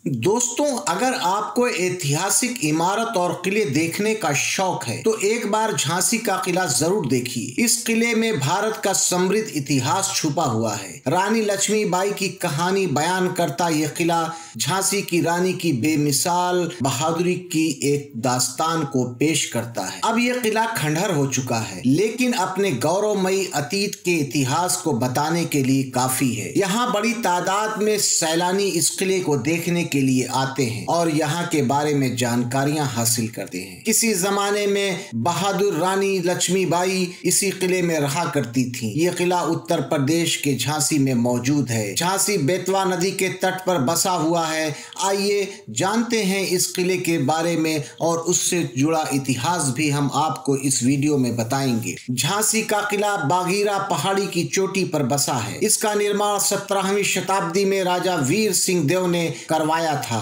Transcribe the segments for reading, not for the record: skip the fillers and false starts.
दोस्तों, अगर आपको ऐतिहासिक इमारत और किले देखने का शौक है तो एक बार झांसी का किला जरूर देखिए। इस किले में भारत का समृद्ध इतिहास छुपा हुआ है। रानी लक्ष्मीबाई की कहानी बयान करता यह किला झांसी की रानी की बेमिसाल बहादुरी की एक दास्तान को पेश करता है। अब यह किला खंडहर हो चुका है, लेकिन अपने गौरवमयी अतीत के इतिहास को बताने के लिए काफी है। यहाँ बड़ी तादाद में सैलानी इस किले को देखने के लिए आते हैं और यहाँ के बारे में जानकारियां हासिल करते हैं। किसी जमाने में बहादुर रानी लक्ष्मीबाई इसी किले में रहा करती थीं। यह किला उत्तर प्रदेश के झांसी में मौजूद है। झांसी बेतवा नदी के तट पर बसा हुआ है। आइए जानते हैं इस किले के बारे में और उससे जुड़ा इतिहास भी हम आपको इस वीडियो में बताएंगे। झांसी का किला बागीरा पहाड़ी की चोटी पर बसा है। इसका निर्माण 17वीं शताब्दी में राजा वीर सिंह देव ने करवाया था।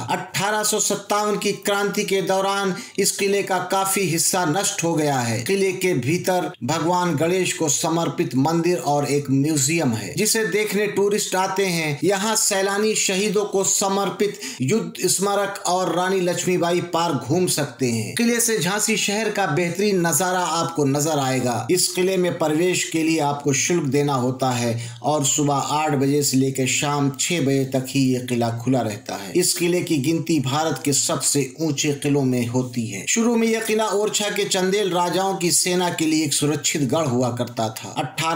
1857 की क्रांति के दौरान इस किले का काफी हिस्सा नष्ट हो गया है। किले के भीतर भगवान गणेश को समर्पित मंदिर और एक म्यूजियम है, जिसे देखने टूरिस्ट आते हैं। यहाँ सैलानी शहीदों को समर्पित युद्ध स्मारक और रानी लक्ष्मीबाई पार्क घूम सकते हैं। किले से झांसी शहर का बेहतरीन नजारा आपको नजर आएगा। इस किले में प्रवेश के लिए आपको शुल्क देना होता है और सुबह 8 बजे से लेकर शाम 6 बजे तक ही यह किला खुला रहता है। इस किले की गिनती भारत के सबसे ऊंचे किलों में होती है। शुरू में यह किला ओरछा के चंदेल राजाओं की सेना के लिए एक सुरक्षित गढ़ हुआ करता था।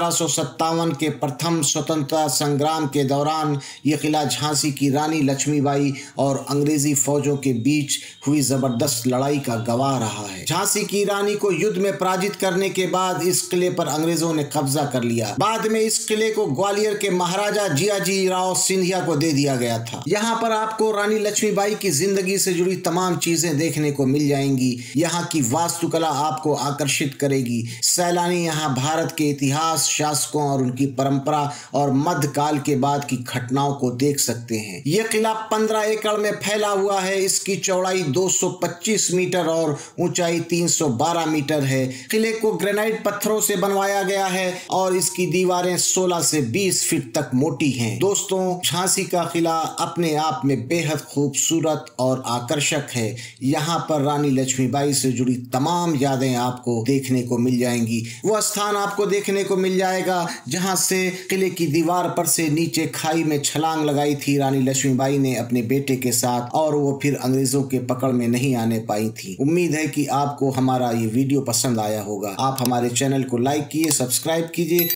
1857 के प्रथम स्वतंत्रता संग्राम के दौरान यह किला झांसी की रानी लक्ष्मीबाई और अंग्रेजी फौजों के बीच हुई जबरदस्त लड़ाई का गवाह रहा है। झांसी की रानी को युद्ध में पराजित करने के बाद इस किले पर अंग्रेजों ने कब्जा कर लिया। बाद में इस किले को ग्वालियर के महाराजा जियाजी राव सिंधिया को दे दिया गया था। यहाँ पर आपको रानी लक्ष्मीबाई की जिंदगी से जुड़ी तमाम चीजें देखने को मिल जाएंगी। यहाँ की वास्तुकला आपको आकर्षित करेगी। सैलानी यहाँ भारत के इतिहास, शासकों और उनकी परंपरा और मध्यकाल के बाद की घटनाओं को देख सकते हैं। यह किला 15 एकड़ में फैला हुआ है। इसकी चौड़ाई 225 मीटर और ऊंचाई 312 मीटर है। किले को ग्रेनाइट पत्थरों से बनवाया गया है और इसकी दीवारें 16 से 20 फीट तक मोटी हैं। दोस्तों, झांसी का किला अपने आप में बेहद खूबसूरत और आकर्षक है। यहाँ पर रानी लक्ष्मीबाई से जुड़ी तमाम यादें आपको देखने को मिल जाएंगी। वह स्थान आपको देखने को मिल जाएगा जहाँ से किले की दीवार पर से नीचे खाई में छलांग लगाई थी रानी लक्ष्मीबाई ने अपने बेटे के साथ, और वो फिर अंग्रेजों के पकड़ में नहीं आने पाई थी। उम्मीद है कि आपको हमारा ये वीडियो पसंद आया होगा। आप हमारे चैनल को लाइक कीजिए, सब्सक्राइब कीजिए।